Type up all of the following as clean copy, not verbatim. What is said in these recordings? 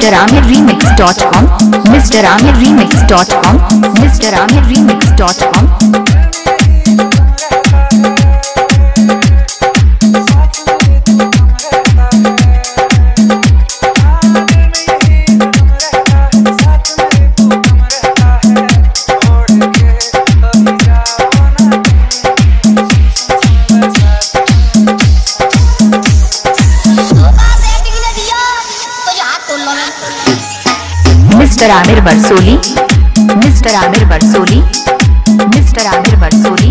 MrAmirRemix.com, MrAmirRemix.com, MrAmirRemix.com। Mister Aamir Barsoli, mister Aamir Barsoli, mister Aamir Barsoli.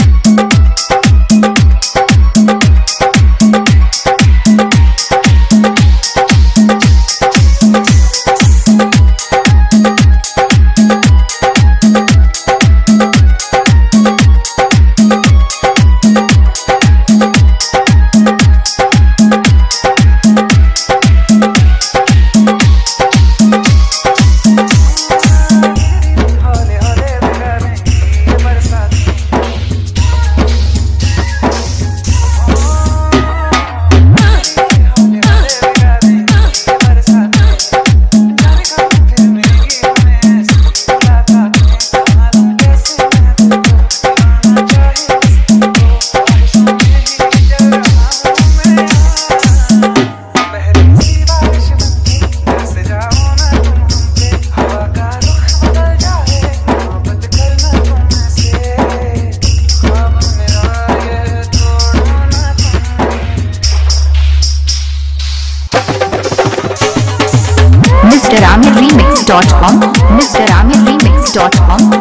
MrAmirRemix.com, MrAmirRemix.com।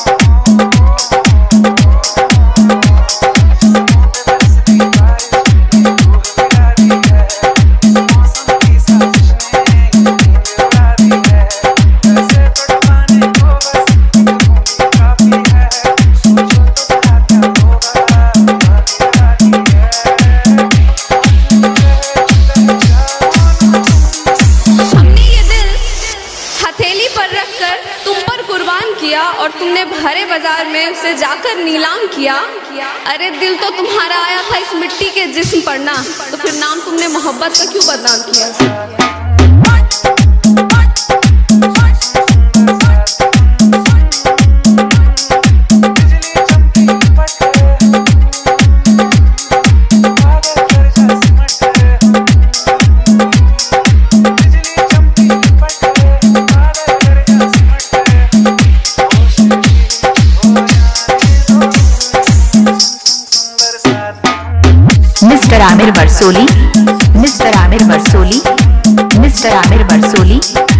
और तुमने भरे बाजार में उसे जाकर नीलाम किया। अरे दिल तो तुम्हारा आया था इस मिट्टी के जिस्म पर ना, तो फिर नाम तुमने मोहब्बत का क्यों बदनाम किया? Mister Aamir Barsoli, mister Aamir Barsoli, mister Aamir बरसोली।